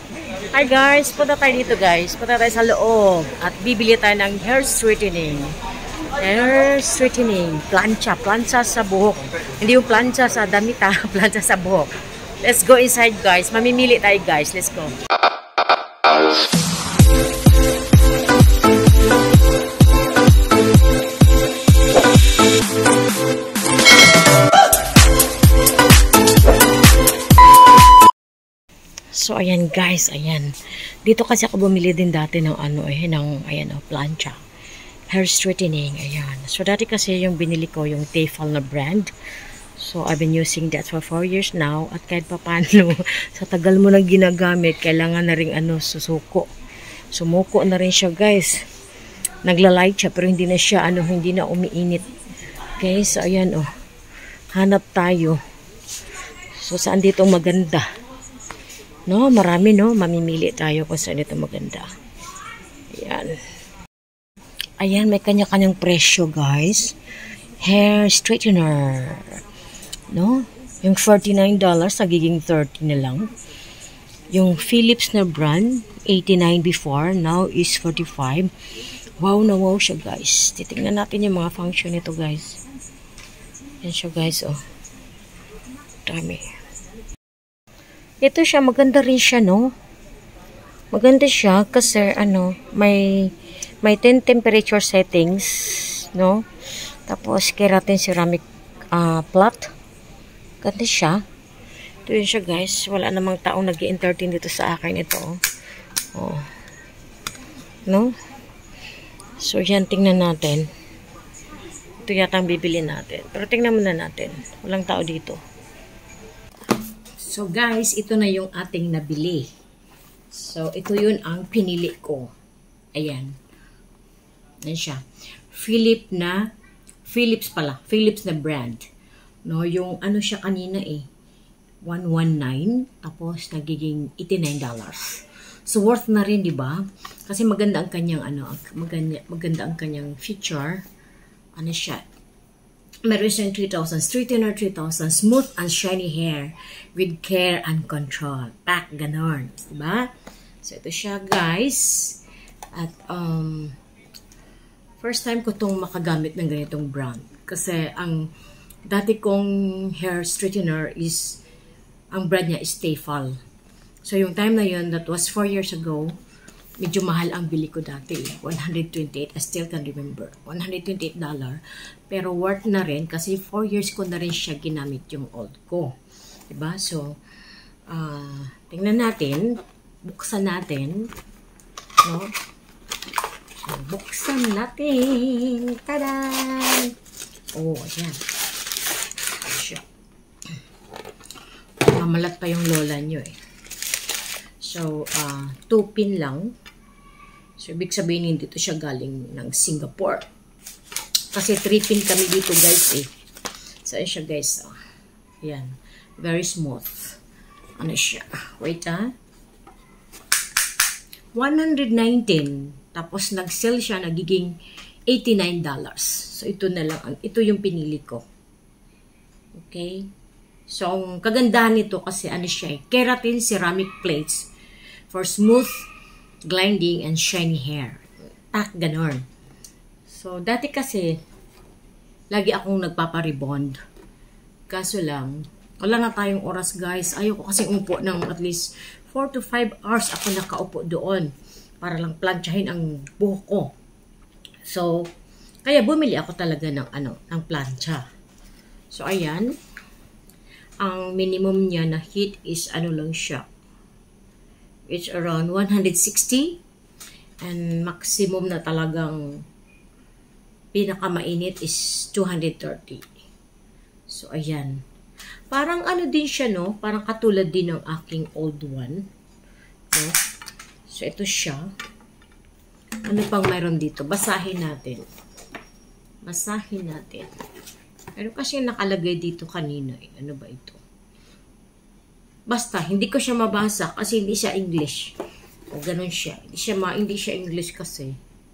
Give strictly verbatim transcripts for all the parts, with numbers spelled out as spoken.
Hi guys, punta tayo dito guys. Punta tayo sa loob at bibili tayo ng hair straightening. Hair straightening. Plancha. Plancha sa buhok. Hindi yung plancha sa damit ha. Plancha sa buhok. Let's go inside guys. Mamimili tayo guys. Let's go. So, ayan guys, ayan. Dito kasi ako bumili din dati ng ano eh, ng, ayan oh, plancha. Hair straightening, ayan. So, dati kasi yung binili ko, yung Tefal na brand. So, I've been using that for four years now. At kahit papano, sa tagal mo nang ginagamit, kailangan na rin ano, susuko. Sumuko na rin siya guys. Nagla-light siya, pero hindi na siya, ano, hindi na umiinit. Okay, so ayan oh. Hanap tayo. So, saan dito maganda? No, marami no, mamimili tayo kung saan ito maganda. Ayan. Ayan, may kanya-kanyang presyo guys. Hair straightener. No? Yung forty-nine dollars, nagiging thirty na lang. Yung Philips na brand, eighty-nine before, now is forty-five. Wow na wow siya guys. Titingnan natin yung mga function nito guys. Yan siya guys, oh. Dami. Ito siya, maganda rin siya, no? Maganda siya kasi, ano, may, may ten temperature settings, no? Tapos, keratin ceramic uh, plot. Ganda siya. Ito yun siya, guys. Wala namang taong nag-i-entertain dito sa akin ito, oh. Oh. No? So, yan, tingnan natin. Ito yata ang bibili natin. Pero tingnan muna natin. Walang tao dito. So guys, ito na yung ating nabili. So ito yun ang pinili ko. Ayan. Ayan siya. Philips na, Philips pala. Philips na brand. No, yung ano siya kanina eh. one nineteen. Tapos nagiging eighty-nine dollars. So worth na rin, di ba? Kasi maganda ang kanyang ano, maganda, maganda ang kanyang feature. Ano siya? Meron siyang three thousand straightener, three thousand smooth and shiny hair with care and control. Pack, ganon. Diba? So, ito siya, guys. At, um, first time ko itong makagamit ng ganitong brand. Kasi, ang dati kong hair straightener is, ang brand niya is Tefal. So, yung time na yun, that was four years ago, medyo mahal ang bili ko dati. one twenty-eight, I still can remember. one twenty-eight dollars. Pero worth na rin kasi four years ko na rin siya ginamit yung old ko. Diba? So, uh, tingnan natin. Buksan natin. No? So, buksan natin. Tada! Oh, ayan. Siya. Mamalat pa yung lola nyo eh. So, uh, two pin lang. So, ibig sabihin dito siya galing ng Singapore. Kasi three pin kami dito guys eh. So, ayan siya guys. Oh. Ayan. Very smooth. Ano siya? Wait ha. one nineteen. Tapos, nag-sell siya. Nagiging eighty-nine dollars. So, ito na lang. Ito yung pinili ko. Okay? So, ang kagandahan nito kasi ano siya eh. Keratin ceramic plates for smooth, gliding, and shiny hair. Tak, ganon. So, dati kasi, lagi akong nagpaparibond. Kaso lang, wala na tayong oras guys. Ayoko kasi umupo ng at least four to five hours ako nakaupo doon. Para lang planchahin ang buhok ko. So, kaya bumili ako talaga ng, ano, ng plancha. So, ayan. Ang minimum niya na heat is ano lang siya. It's around one sixty. And maximum na talagang pinakamainit is two thirty. So, ayan. Parang ano din siya, no? Parang katulad din ng aking old one. No? So, ito siya. Ano pang mayroon dito? Basahin natin. Basahin natin. Pero kasi nakalagay dito kanina. Eh. Ano ba ito? Basta, hindi ko siya mabasa kasi hindi siya English. O, ganun siya. Hindi siya, ma hindi siya English kasi.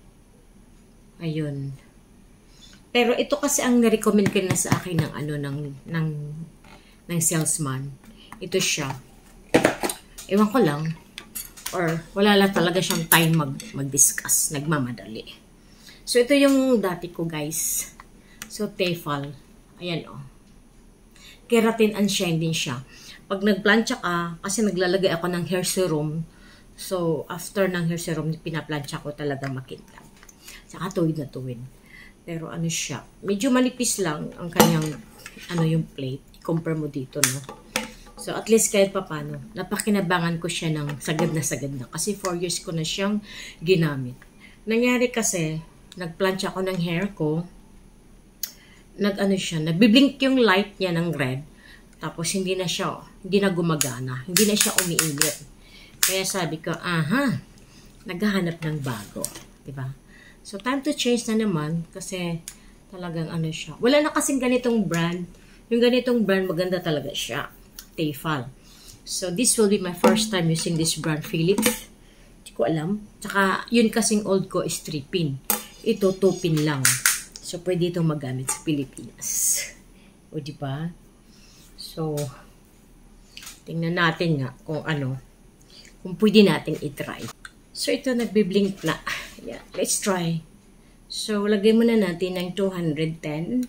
Ayun. Pero ito kasi ang na-recommend ka na sa akin ng ano, ng, ng, ng salesman. Ito siya. Ewan ko lang. or wala lang talaga siyang time mag, mag-discuss, nagmamadali. So, ito yung dati ko, guys. So, Tefal. Ayan, oh. Keratin and shine din siya. Pag nagplancha ka, kasi naglalagay ako ng hair serum, so, after ng hair serum, pinaplancha ko talaga makintab. Saka tuwid na tuwid. Pero ano siya, medyo manipis lang ang kanyang, ano yung plate. I-compare mo dito, no? So, at least kahit pa paano, napakinabangan ko siya ng sagad na sagad na. Kasi four years ko na siyang ginamit. Nangyari kasi, nagplancha ako ng hair ko, nag-ano siya, nagbiblink yung light niya ng red, tapos hindi na siya, hindi na gumagana, hindi na siya umiinit. Kaya sabi ko, aha, naghahanap ng bago. Diba? So, time to change na naman, kasi talagang ano siya. Wala na kasing ganitong brand. Yung ganitong brand, maganda talaga siya. Tefal. So, this will be my first time using this brand, Philips. Hindi ko alam. Tsaka, yun kasing old ko is three pin. Ito, two pin lang. So, pwede itong magamit sa Pilipinas. O, diba? So, tingnan natin nga kung ano, kung pwede natin itry. So, ito, nagbiblink na. Yeah, let's try. So, lagay muna natin ng two hundred ten.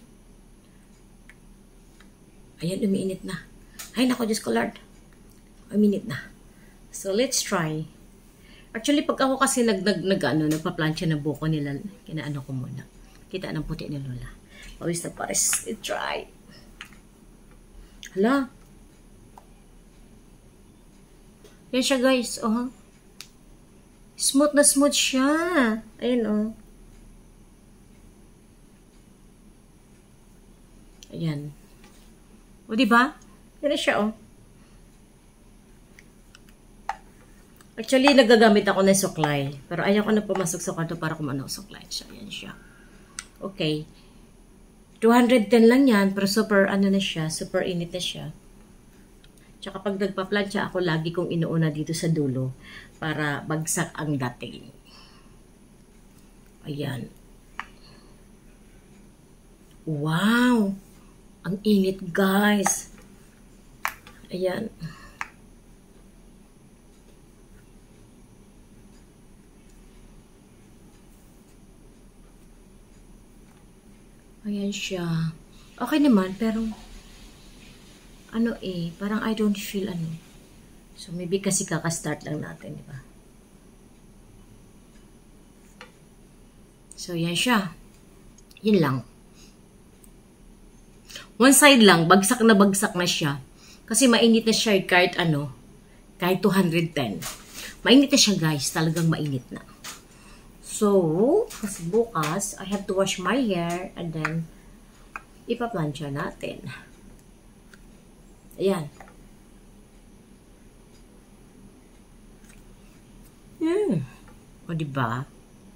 Ayan, umiinit na. Ay, nako, Diyos ko, Lord. Uminit na. So, let's try. Actually, pag ako kasi nag, nag, nag ano, nagpa-plancha ng buko nila, kinaano ko muna. Kita ng puti ni Lola. Pawis na pares. Let's try. Hala. Yan siya, guys. Oh. Smooth na smooth siya. Ayan, oh. Ayan. O, diba? Yan na siya, oh. Actually, nagagamit ako ng suklay. Pero ayaw ko na pumasok sa kwarto para kumano suklay. So, yan siya. Okay. two hundred ten lang yan. Pero super, ano na siya. Super init na siya. Tsaka pag nagpa-plancha ako, lagi kong inuuna dito sa dulo. Para bagsak ang dating. Ayan. Wow! Ang init, guys. Ayan. Ayan siya. Okay naman, pero ano eh, parang I don't feel ano. So, maybe kasi kaka-start lang natin, di ba? So, yan siya. Yun lang. One side lang, bagsak na bagsak na siya. Kasi mainit na siya kahit ano, kahit two hundred ten. Mainit na siya, guys. Talagang mainit na. So, kasi bukas, I have to wash my hair and then ipa-plancha natin. Ayan. Hmm. O, diba?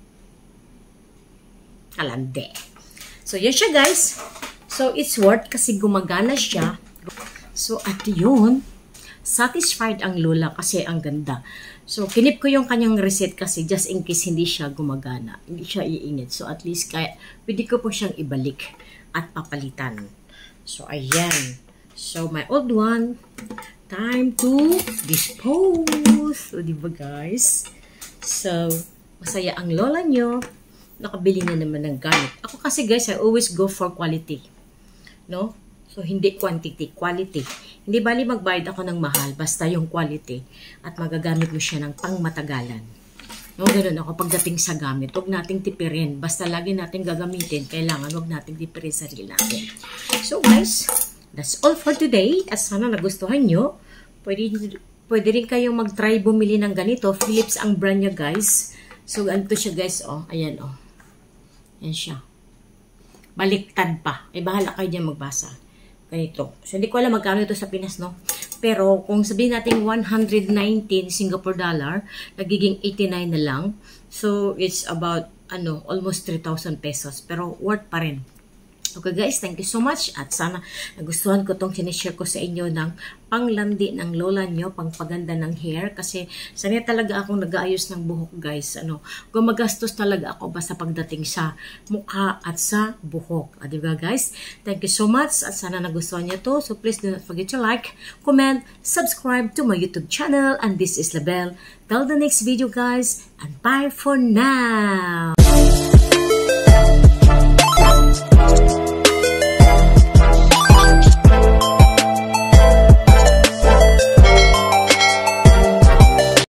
Kalande. So, yan siya, guys. So, it's worth kasi gumagana siya. So, at yun, satisfied ang Lola kasi ang ganda. So, kinip ko yung kanyang reset kasi just in case hindi siya gumagana. Hindi siya iinit. So, at least, kaya, pwede ko po siyang ibalik at papalitan. So, ayan. So, my old one, time to dispose. So, diba, guys? So, masaya ang Lola nyo. Nakabili na naman ng gamit. Ako kasi, guys, I always go for quality. No? So, hindi quantity, quality. Hindi bali magbayad ako ng mahal, basta yung quality. At magagamit mo siya ng pangmatagalan. No, ganun ako pagdating sa gamit. Huwag nating tipirin. Basta lagi natin gagamitin. Kailangan huwag nating tipirin sarili natin. So, guys, that's all for today. At sana nagustuhan nyo. Pwede, pwede rin kayong mag-try bumili ng ganito. Philips ang brand niya, guys. So, ganito siya, guys. Oh, ayan, oh. Ayan siya. Baliktad pa. Ay, bahala kayo dyan magbasa. Ganito. So, hindi ko alam magkano ito sa Pinas, no? Pero, kung sabihin natin one hundred nineteen Singapore dollar, nagiging eighty-nine na lang. So, it's about, ano, almost three thousand pesos. Pero, worth pa rin. Okay guys, thank you so much at sana nagustuhan ko tong sinishare ko sa inyo ng panglandi ng lola nyo, pangpaganda ng hair kasi sanay talaga akong nag-aayos ng buhok guys. Ano, gumagastos talaga ako basta pagdating sa mukha at sa buhok. Ah, diba guys? Thank you so much at sana nagustuhan nyo to. So please do not forget to like, comment, subscribe to my YouTube channel, and this is Labelle. Till the next video guys, and bye for now!